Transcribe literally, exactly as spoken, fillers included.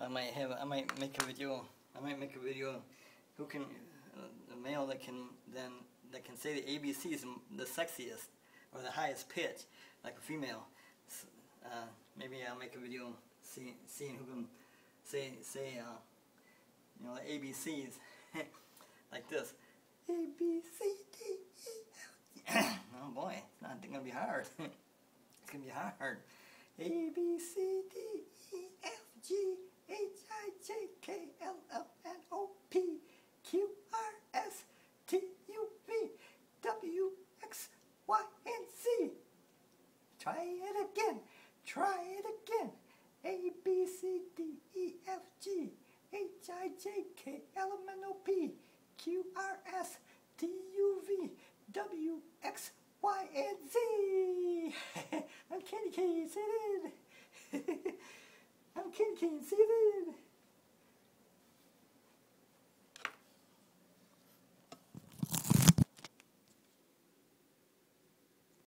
I might have I might make a video. I might make a video. Who can uh, a male that can then that can say the A B Cs the sexiest or the highest pitch like a female. Uh, maybe I'll make a video see, seeing who can say say uh, you know the A B Cs like this. A B C D E F G. Oh boy, it's not gonna be hard. It's gonna be hard. A B C D E F G H I J K L M N O P Q R S T U V W X Y and Z. Try it again. Try it again. A B C D E F G H I J K L M N O P Q R S T U V W X Y and Z. I'm Candy Cane, say it in. I'm Candy Cane, say it in.